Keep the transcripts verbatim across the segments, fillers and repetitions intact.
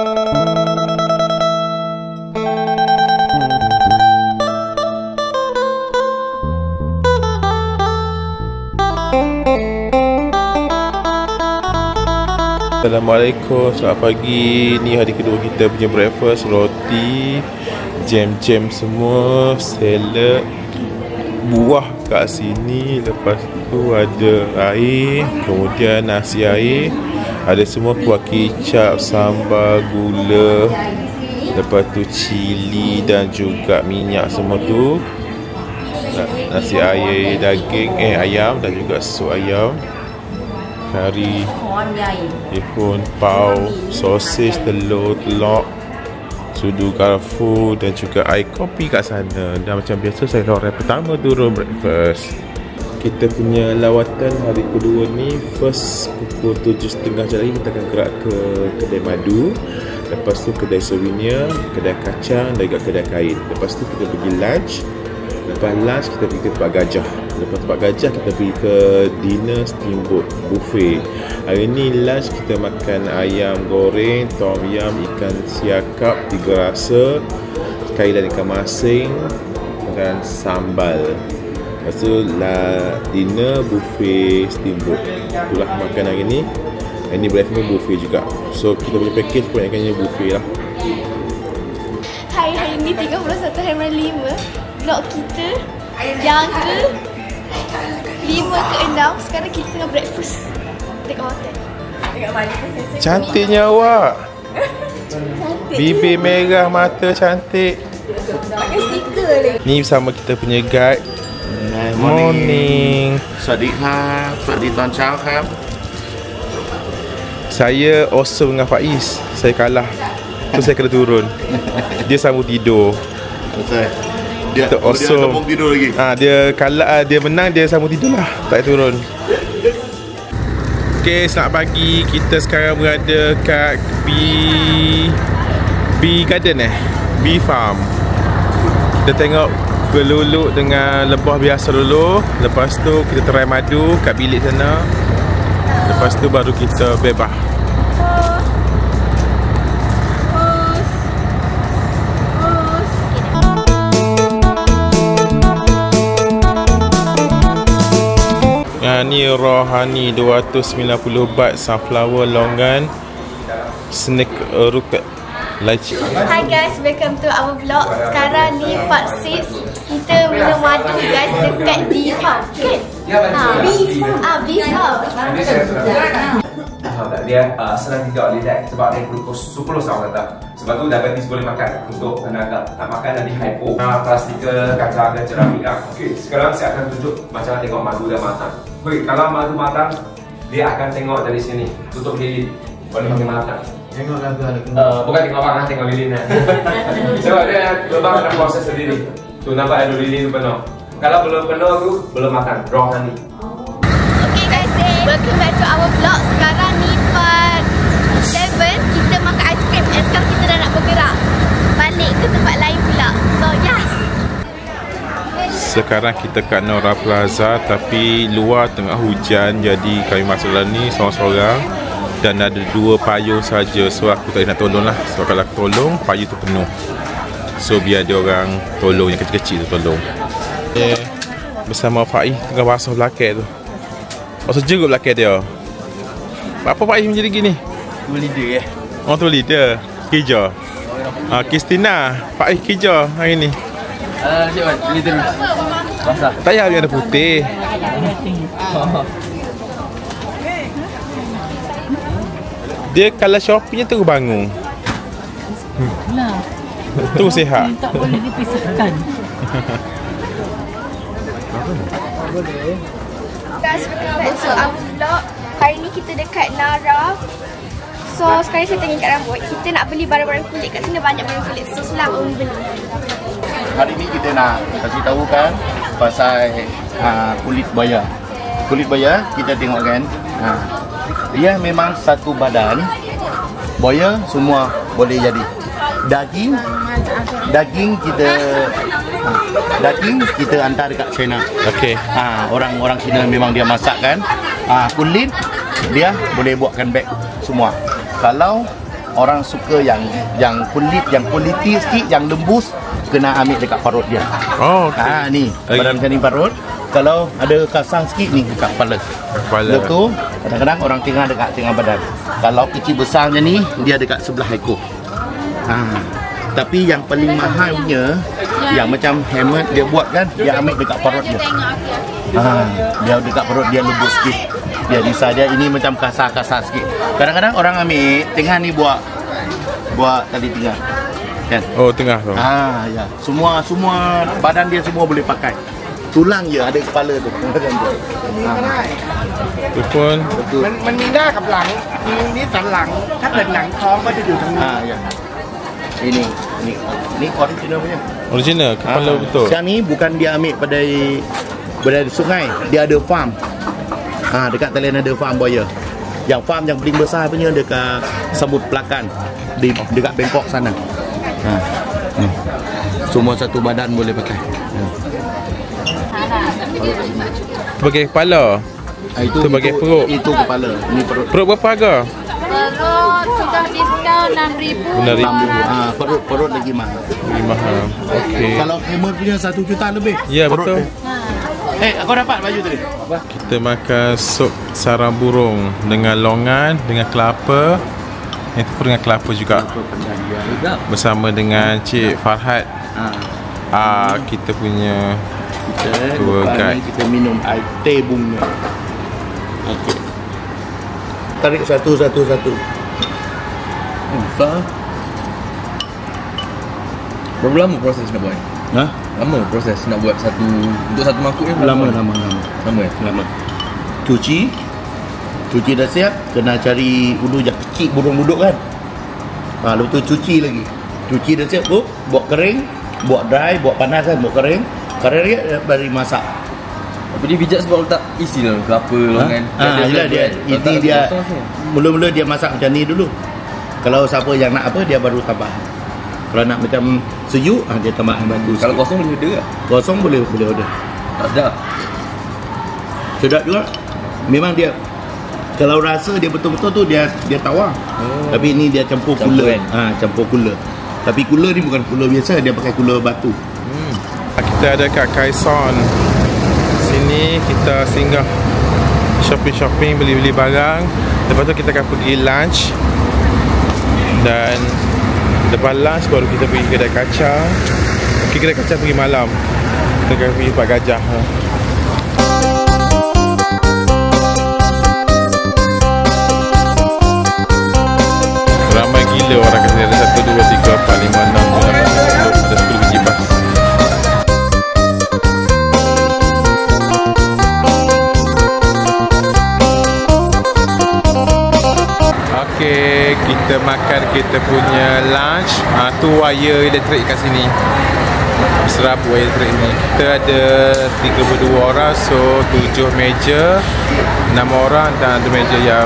Assalamualaikum, selamat pagi. Ni hari kedua kita punya breakfast. Roti, jam-jam semua, salad, buah kat sini. Lepas tu ada air, kemudian nasi air. Ada semua kuah kicap, sambal, gula. Lepas tu cili dan juga minyak semua tu. Nasi air daging, eh ayam dan juga sup ayam. Kari, bihun, pau, sosis, telur, telur, sudu garfu dan juga air kopi kat sana. Dan macam biasa saya orang pertama turun breakfast. Kita punya lawatan hari kedua ni, first pukul tujuh tiga puluh lagi kita akan gerak ke kedai madu. Lepas tu kedai souvenir, kedai kacang dan juga kedai kain. Lepas tu kita pergi lunch. Lepas lunch kita pergi ke Tempat Gajah. Lepas Tempat Gajah kita pergi ke dinner steamboat buffet. Hari ni lunch kita makan ayam goreng, tom yum, ikan siakap, tiga rasa, kailan ikan masing dan sambal. Lepas tu lah, dinner buffet steamboat. Itulah makan hari ni. Hari ni breakfast buffet juga. So kita punya package kebanyakannya buffet lah. Hai, hari ni tiga puluh satu hari lima. Vlog kita yang ke lima ke enam. Sekarang kita tengah breakfast dekat hotel. Cantiknya awak. Cantik. Bibir merah, mata cantik. Pakai stiker lagi. Ni bersama kita punya guide. Good Morning. Swadika, Swadika Chowครับ Saya awesome dengan Faiz. Saya kalah. So saya kena turun. Dia sambung tidur. Betul. Dia, Kita oh, dia awesome. sambung tidur lagi. Ah, dia kalah, dia menang, dia sambung tidur lah. Tak payah turun. Okay, selamat pagi. Kita sekarang berada kat B B Garden eh B Farm. Kita tengok berluluk dengan lebah biasa dulu. Lepas tu kita try madu kat bilik sana. Lepas tu baru kita bebas. Yang ni Rohani dua ratus sembilan puluh baht sunflower longan snack rocket laci. Hi guys, welcome to our vlog. Sekarang ni part enam. Kita minum madu guys dekat B Farm. Kan? Ha, B Farm. Ah, B Farm. Dia uh, senang juga lidah sebab dia glukos sepuluh sama kata. Sebab tu diabetes boleh makan untuk tenaga. Tak makan nanti hypo. Nah, plastika, kaca dan ceramik lah. Okey, sekarang saya akan tunjuk macam mana tengok madu dah matang. Okey, kalau madu matang, dia akan tengok dari sini. Tutup lilin. Boleh pakai mata. Tengok lagu ada. Uh, bukan tengok abang, tengok lilin. Sebab dia lebah ada proses sendiri. Tu nampak ada lilin penuh. Kalau belum penuh tu belum matang. Rohani. Okay guys, welcome back to our vlog. Sekarang ni part tujuh. Kita makan ais krim. Dan sekarang kita dah nak bergerak balik ke tempat lain pula. So yes. Sekarang kita kat Nora Plaza, tapi luar tengah hujan, jadi kami masuk dalam ni seorang-seorang. Dan ada dua payung saja. So aku tak nak tolong lah. So kalau aku tolong, payung tu penuh. So biar dia orang tolong, yang kecil-kecil tu tolong. Okay. Bersama Faiz tengah basuh belakang tu. Basuh jeruk belakang dia. Apa Faiz menjadi gini? Tu leader eh. Oh tu leader. Kerja. Ah, Kristina, Faiz kerja hari ni. Ah, siapa? Leader. Basah. Tak payah dia ada putih. Dia kalau shoppingnya terus bangun. Lah. Terus sihat. Tak boleh dipisahkan. Guys, welcome back to our vlog. Hari ni kita dekat Nara. So sekarang saya tengah ikat rambut. Kita nak beli barang-barang kulit. Kat sini banyak barang kulit. So selamat membeli. Hari ni kita nak kasih tahu kan pasal uh, kulit buaya. Kulit buaya kita tengok kan. Uh, dia memang satu badan. Buaya semua boleh jadi. Daging daging kita uh, daging kita hantar dekat China. Okey. Ah, orang-orang Cina memang dia masak kan. Ah, kulit dia boleh buatkan beg semua. Kalau orang suka yang yang kulit yang quality sikit, yang lembus, kena ambil dekat parut dia. Oh, okey. Ah ni, Lagi. badan macam ni parut. Kalau ada kasar sikit ni dekat kepala. Kepala. Lepas tu kadang-kadang orang tengah dekat tengah badan. Kalau kecil besar macam ni, dia dekat sebelah ekor. Ha. Tapi yang paling mahal punya, yang macam helmet dia buat kan, dia ambil dekat parut dia. Ha, dia dekat perut dia lembut sikit. Dia risau dia ini macam kasar-kasar sikit. Kadang-kadang orang ambil tengah ni buat buat tali tengah. Kan? Oh, tengah tu. Ah ya. Semua semua badan dia semua boleh pakai. Tulang je ada kepala tu. Ha. Tu pun มันมันมีหน้ากับหลัง มีนี่สันหลัง ถ้าเกิดหนังท้องก็จะอยู่ตรงนี้ Ah ya. Ini ni ni original punya. original, kepala Ah, betul. Sekarang ni bukan dia ambil pada pada sungai, dia ada farm. Ha, dekat Thailand ada farm buaya. Yang farm yang paling besar punya dekat Samut Pelakan di dekat Bangkok sana. Ha. Ni. Semua satu badan boleh pakai. Ha. Bagai kepala. Ha, itu, Tu bagai itu, perut. Itu kepala. Ini perut. Perut berapa harga? Perut sudah diskaun enam ribu. enam ribu. Ha, perut perut lagi mahal. Lebih mahal. Okey. Kalau hammer punya satu juta lebih. Ya, Perut betul. dia. Eh, aku dapat baju tadi. Apa? Kita makan sup sarang burung dengan longan, dengan kelapa. Itu pun dengan kelapa juga. Bersama dengan Cik Farhad. Ha. Ah, kita punya Kita Tour lepas guide. ni kita minum air teh bunga. Okey. Tarik satu satu satu. Besar. Berapa lama proses nak buat? Ha? Lama proses nak buat satu untuk satu mangkuk ni? Lama lama lama. Lama eh? Lama. Cuci. Cuci dah siap, kena cari ulu jak kecil burung duduk kan. Ha, lepas tu cuci lagi. Cuci dah siap, oh, buat kering, buat dry, buat panas kan, buat kering. Kering dia bagi masak. Apa dia bijak sebab letak isi dalam kelapa, longan. Ha, yelah dia, ini dia mula-mula dia masak macam ni dulu. Kalau siapa yang nak apa dia baru tambah. Kalau nak macam sejuk, ha, dia tambah batu. Kalau kosong boleh order tak? kosong boleh boleh order. Tak sedap. Sedap juga. Memang dia kalau rasa dia betul-betul tu dia dia tawar. Oh. Tapi ini dia campur Campur cooler. kan? Ha, campur cooler. Tapi cooler ni bukan cooler biasa, dia pakai cooler batu. Kita ada kat Kaison. Sini kita singgah shopping-shopping, beli-beli barang. Lepas tu kita akan pergi lunch. Dan lepas lunch baru kita pergi kedai kacang. Okay, kedai kacang pergi malam. Kita akan pergi Pak Gajah. Ramai gila orang kat sini. Ada satu, dua, tiga, empat, lima, enam, tujuh, lapan, sembilan, sepuluh. Ada sepuluh biji bas. Okey, kita makan kita punya lunch. Ah tu wire elektrik kat sini. Serap wire elektrik ni. Kita ada tiga puluh dua orang, so tujuh meja, enam orang dan ada meja yang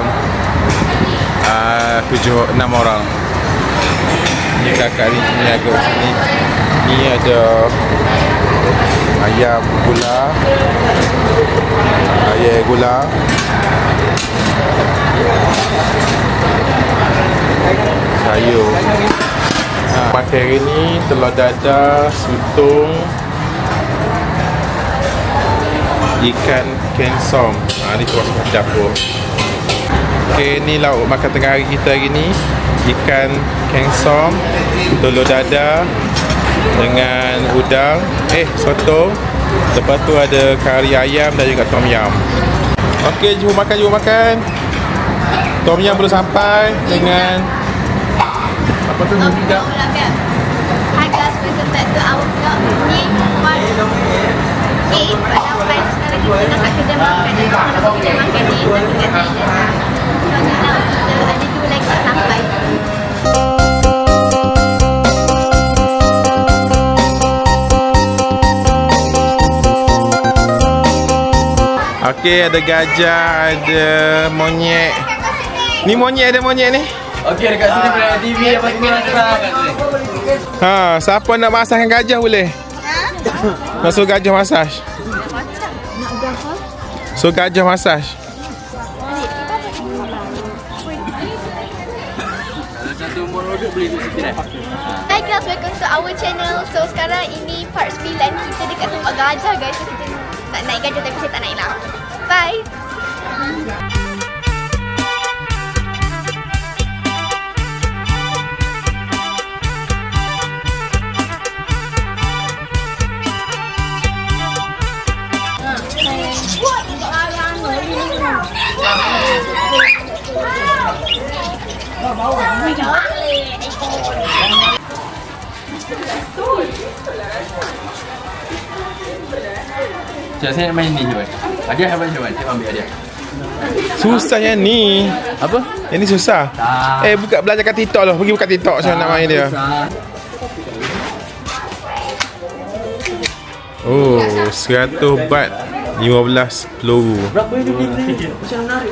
ah tujuh enam orang. Ni kakak ni ni agak sini. Ni ada ayam gula. Ayam gula. Sayur. Ha, pakai hari ni telur dadah, sutung, ikan kensong. Ha, ni tuas dapur. Okey, ni lauk makan tengah hari kita hari ni. Ikan kensong, telur dadah dengan udang, eh sotong. Lepas tu ada kari ayam dan juga tom yum. Okey, jom makan, jom makan. Tom yum belum sampai dengan apa tu ni juga. Harga special pack tu awak tak ni one eight pada price sekarang kita dekat kedai makan ni kalau kedai makan ni tapi kat Thailand. So ni lah kita ada dua lagi tak sampai. Okey, ada gajah, ada monyet. Ni monyet, ada monyet ni. Okey, dekat sini boleh T V apa semua nak serang kat sini. Ha, siapa nak masaskan gajah boleh? Nak suruh gajah masaj. So gajah masaj. Satu Hi guys, welcome to our channel. So sekarang ini part sembilan, kita dekat tempat gajah guys. So kita nak naik gajah tapi saya tak naik lah. Bye. Cik, saya main ni je. Hadiah apa je? Saya ambil hadiah. Susah yang ni. Apa? Yang ni susah. Tak. Eh, buka belajar kat TikTok lah. Pergi buka TikTok saya nak main dia. Oh, seratus baht. lima belas peluru. Berapa itu dia? Macam menarik.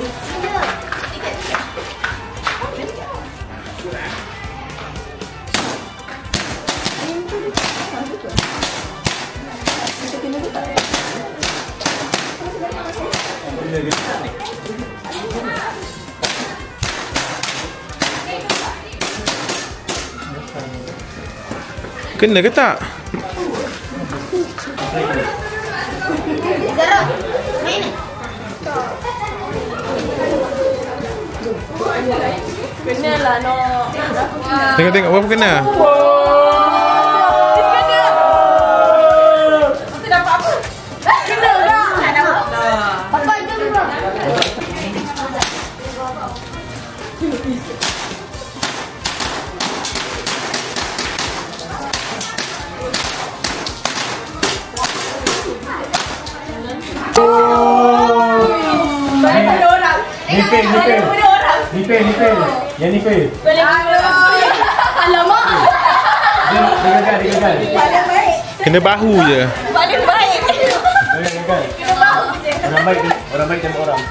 Kena ke tak? Zara, main ni. Kena lah nak. Tengok-tengok berapa kena? Nipel, nipel. Nipel, nipel. Yang nipel. Alamak. Dia gagal, dia gagal. Kena bahu je. Paling baik. Dia gagal. Orang baik, orang baik tembak orang.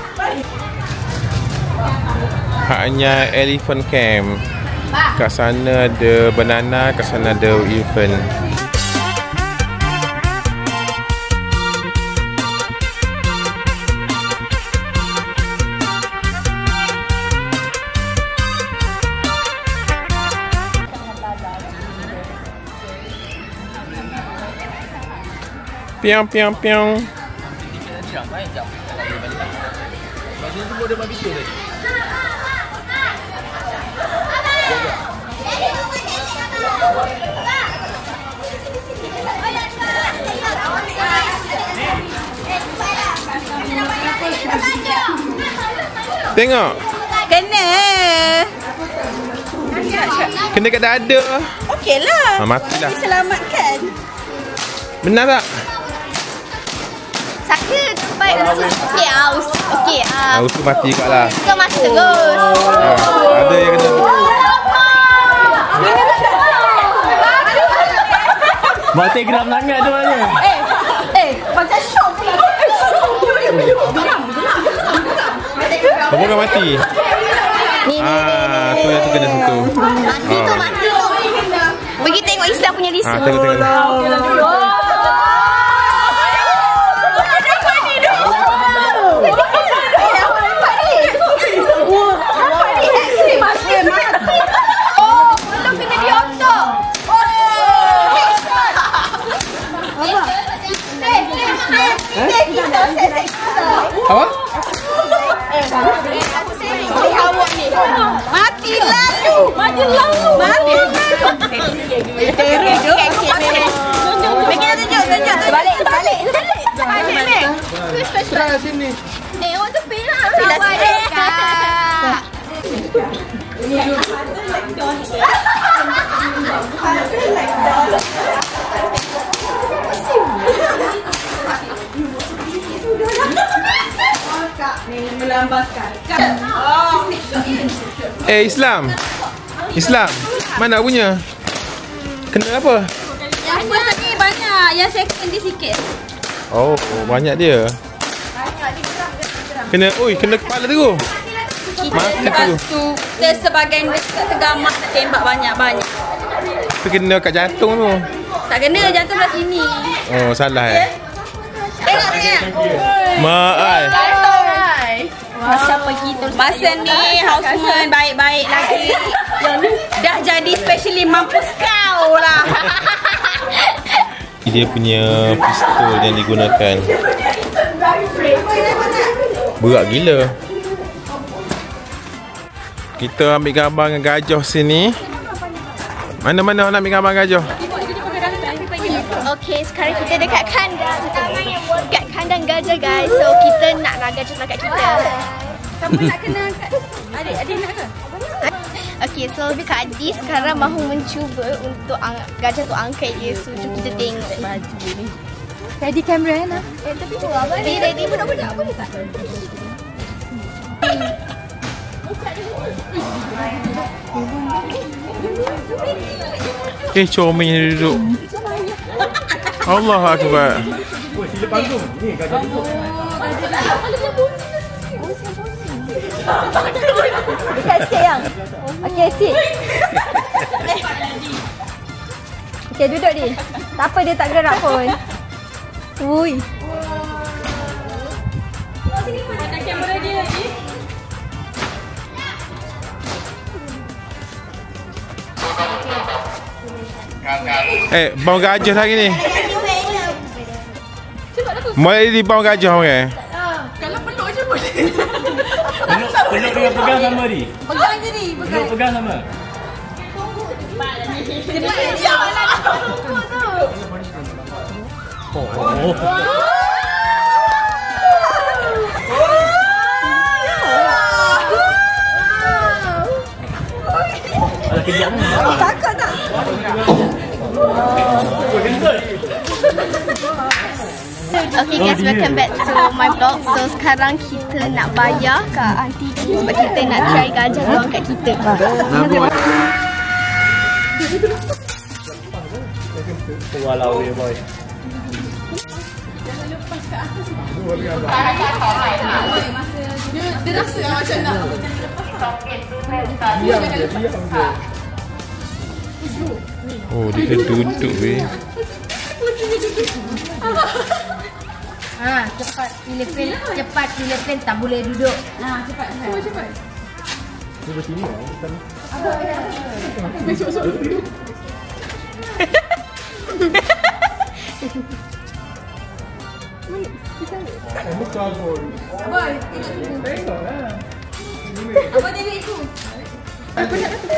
Haknya elephant camp. Kat sana ada banana, kat sana ada elephant. Piang piang piang. Tengok. Kena. Kena kat dada. Okeylah. Ha, matilah. Diselamatkan. Benar tak? Sakit. Baik. Okey, aus. Okey, ah. Aus tu mati kat lah. Kau mati terus. Ha, ada yang kena. Mati geram sangat tu mana? Eh, eh, macam shock pula. Siapa kan mati? Ni, ni, Ah, tu yang tu kena situ. Mati tu, mati tu. Pergi tengok Islam punya list. Ah, tengok tengok. Apa? Mati lalu. Mati lalu. Mati lalu. Terus tu. Pergi dah tunjuk, tunjuk. Balik, balik. Balik, balik. Try sini. Eh, orang tepi lah. Bila sini, Kak. Eh, Islam. Islam. Mana punya? Kena apa? Yang first ni banyak, yang second dia sikit. Oh, banyak dia. Kena, oi, kena kepala tu. Kita Mati lepas tu. tu, kita sebagian dekat tergamak nak tembak banyak-banyak. Tu kena kat jantung tu. Tak kena, jantung belah sini. Oh, salah eh. Tengok, tengok. Mak ai. Jantung. Pasal pergi tu. Masa ni houseman baik-baik lagi. Dah jadi specially mampus kau lah. Dia punya pistol yang digunakan berat gila. Kita ambil gambar dengan gajah sini. Mana-mana nak ambil gambar gajah? Okay, sekarang kita dekat kandang. Dekat kandang gajah guys. So kita nak lah gajah dekat kita. Kamu nak kena adik, adik nak ke? Okay, so Kak Adi sekarang mahu mencuba untuk ang- gajah tu angkat dia. So jom kita tengok baju ni. Ready kamera eh nak? Eh tapi tu apa? Ready, ready. Budak-budak apa ni tak? Eh, comel dia duduk. Allah Akbar. Sila panggung. Ni gajah duduk. Dekat sikit yang. Okey, sit. Okey, duduk ni. Tak apa dia tak gerak pun. Ui. Ada kamera dia lagi. Eh, bau gajah lagi ni. Mulai di bau gajah orang. Okay? Kalau peluk je boleh. Peluk, peluk dengan pegang sama ni. Pegang je ni. Peluk pegang sama. Oh. Ada kejap ni. Takut tak? Okay guys, welcome back to my vlog. So sekarang kita nak bayar kat aunty ni sebab kita nak try gajah tu angkat kita. Walau dia boy. Dia rasa macam nak. Oh, dia duduk weh. Ha, cepat pilih pen, cepat pilih pen, tak boleh duduk. Ha, cepat. Oh, cepat. Dia bersini lah. Abang, apa dia itu? Apa nak kata?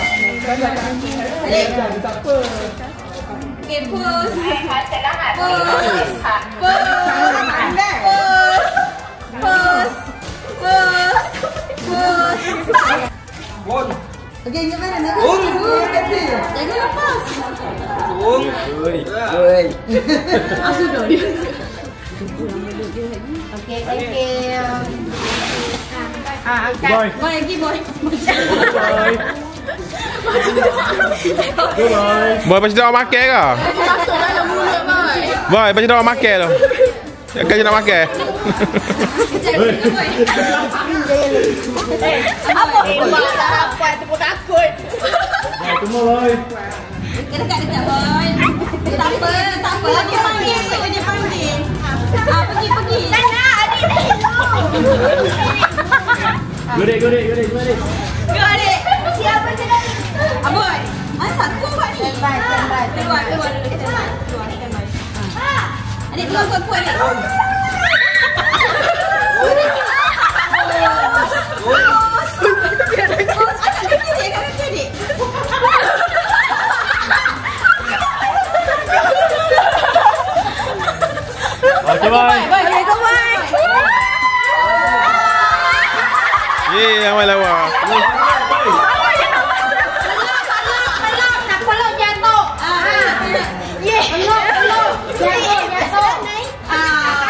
Tak apa. Okay, pose. Pose. Pose. Pose. Pose. Pose. Okay, gimana nak? Jangan lepas. Oi. Oi. Asyik dah dia. Okay, thank you. Ah, angkat. Boy, lagi boy. Bye. Boy, macam nak makan ke? Masuk dalam mulut, boy. Boy, macam nak makan tu. Kan nak makan. Apa? Apa? Tepuk takut. Tunggu boy. Dekat-dekat boy. Tak apa, tak apa. Dia panggil, dia panggil. Ah, pergi, pergi. Tak nak, adik. Gorek, gorek, gorek, gorek. Gorek. Siapa cakap ni? Aboy. Masa aku buat ni? Standby, standby. Keluar, keluar dulu. Keluar, standby. Adik, keluar kau kuat ni. Okay, bye. Bye, bye, go bye. Ye, awal awal. Nak peluk jatuh. Ye. Peluk, peluk. Jatuh, jatuh. Ah.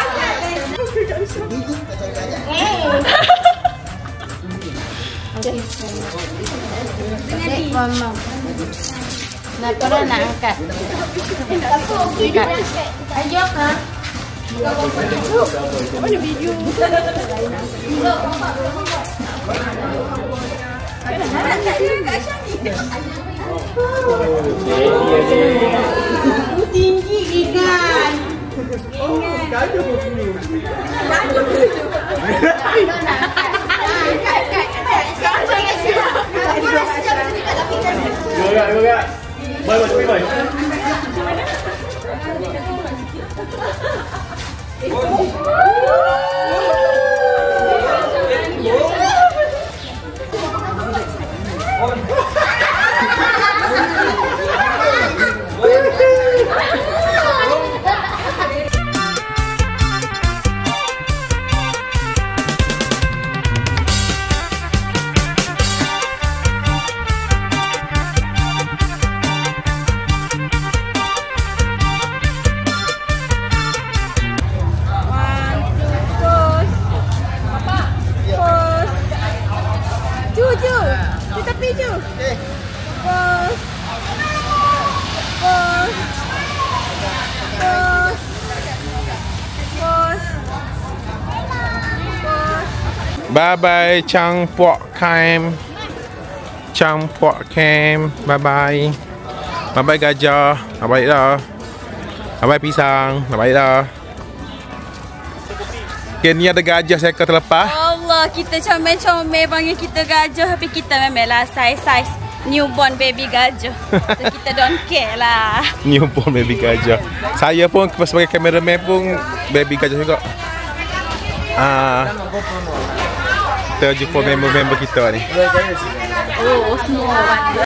Dek, mama. Nak korang nak angkat. Angkat. Ayo, ha? Mana video? Tinggi ikan. Ingat. Kacau. Kacau. Gerak, gerak. Mời, mời, mời. Bye bye Chang Puak Cam. Chang Puak Cam. Bye bye. Bye bye gajah. Bye bye dah. Bye bye pisang. Bye bye dah. Okay, ni ada gajah saya terlepas. Allah, kita comel-comel panggil kita gajah, tapi kita memang lah size-size newborn baby gajah. So kita don't care lah. Newborn baby gajah. Saya pun sebagai kameraman pun baby gajah juga. Ah. Kita jumpa member-member kita ni. Oh, semua.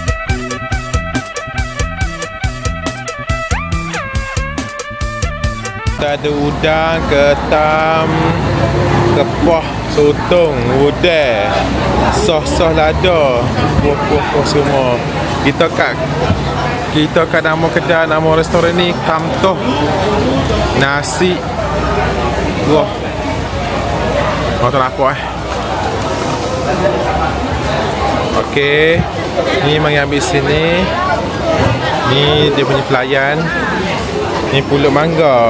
Kita ada udang, ketam, kepah, sotong, udang, sos-sos lada, buah-buah semua. Kita kat kita kat nama kedai, nama restoran ni Kamtoh Nasi. Wah. Mau tak apa eh. Okey. Ni mari ambil sini. Ni dia punya pelayan. Ni pulut mangga.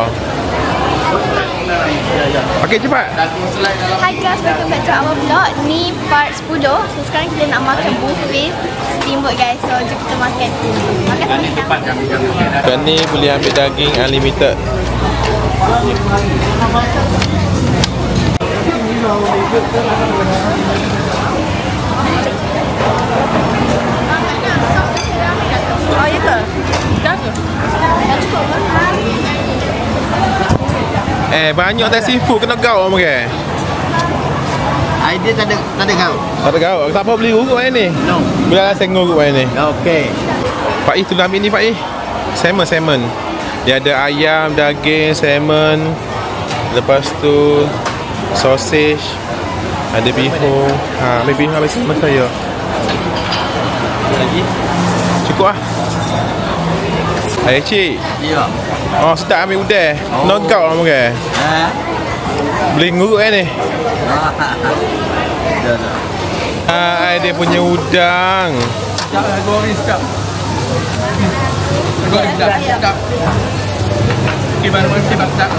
Okey, cepat. Hi guys, welcome back to our vlog. Ni part sepuluh. So sekarang kita nak makan buffet steamboat guys. So jom kita makan. Makan sini. Dan ni boleh ambil daging unlimited. Oh ya ke? Dah ke? Dah cukup ke? Eh, banyak tak seafood kena gaul mungkin. Idea tak ada tak ada kau. Tak ada gaul. Siapa beli urut main ni? No. Bila saya ngurut main ni. Okey. Pak I tolong ambil ni Pak I. Salmon, salmon. Dia ada ayam, daging, salmon. Lepas tu sausage. Ada bihun. Ha, ambil bihun habis sama saya. Lagi? Cukup ah. Ayah cik. Ya. Oh, sedap ambil udang. Oh. Knockout lah mungkin. Ha. Boleh ngurut kan ni? Dah dah. Ah, dia punya udang. Sekejap lah, goreng sekejap. Goreng sekejap, sekejap. Okey, baru-baru sekejap, sekejap.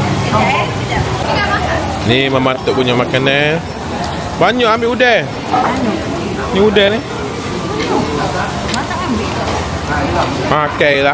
Ni Mama Tok punya makanan. Banyak ambil udang. Ni udang ni. Makan lah.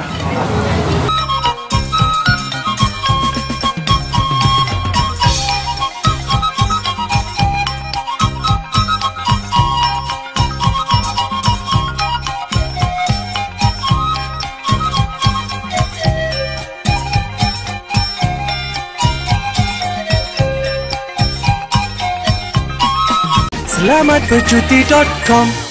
selamat bercuti dot com